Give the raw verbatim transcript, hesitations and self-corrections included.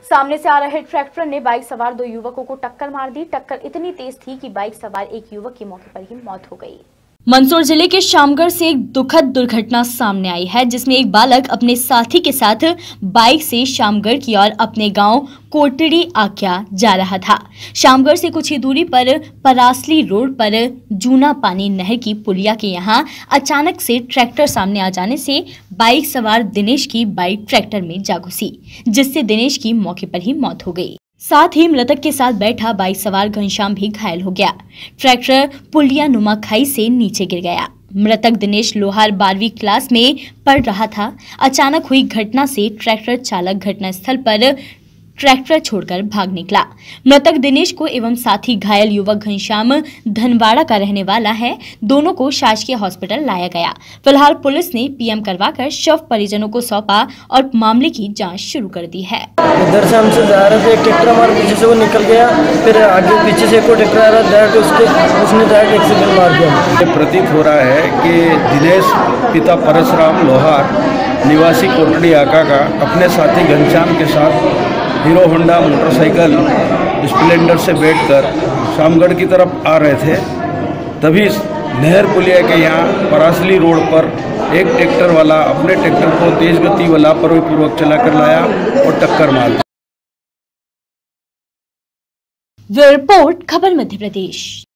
सामने से आ रहे ट्रैक्टर ने बाइक सवार दो युवकों को टक्कर मार दी। टक्कर इतनी तेज थी कि बाइक सवार एक युवक की मौके पर ही मौत हो गई। मंदसौर जिले के शामगढ़ से एक दुखद दुर्घटना सामने आई है, जिसमें एक बालक अपने साथी के साथ बाइक से शामगढ़ की ओर अपने गांव कोटड़ी आक्या जा रहा था। शामगढ़ से कुछ ही दूरी पर परासली रोड पर जूना पानी नहर की पुलिया के यहां अचानक से ट्रैक्टर सामने आ जाने से बाइक सवार दिनेश की बाइक ट्रैक्टर में जा घुसी, जिससे दिनेश की मौके पर ही मौत हो गई। साथ ही मृतक के साथ बैठा बाइक सवार घनश्याम भी घायल हो गया। ट्रैक्टर पुलिया नुमा खाई से नीचे गिर गया। मृतक दिनेश लोहार बारहवीं क्लास में पढ़ रहा था। अचानक हुई घटना से ट्रैक्टर चालक घटनास्थल पर ट्रैक्टर छोड़कर भाग निकला। मृतक दिनेश को एवं साथी घायल युवक घनश्याम धनवाड़ा का रहने वाला है। दोनों को शासकीय हॉस्पिटल लाया गया। फिलहाल पुलिस ने पीएम करवाकर शव परिजनों को सौंपा और मामले की जांच शुरू कर दी है। इधर से हमसे जा रहे थे, एक ट्रैक्टर हमारे पीछे से वो निकल गया, फिर आगे पीछे से एक और ट्रैक्टर आ रहा डायरेक्ट उसके उसने डायरेक्ट एक्सीडेंट मार दिया। ये प्रतीत हो रहा है कि दिनेश पिता परशुराम लोहार निवासी कोटड़ी आका का अपने साथी घनश्याम के साथ हीरो होंडा मोटरसाइकिल स्प्लेंडर से बैठकर शामगढ़ की तरफ आ रहे थे। तभी नहर पुलिया के यहाँ परासली रोड पर एक ट्रैक्टर वाला अपने ट्रैक्टर को तेज गति व लापरवाहीपूर्वक चलाकर लाया और टक्कर मार दी। रिपोर्ट खबर मध्य प्रदेश।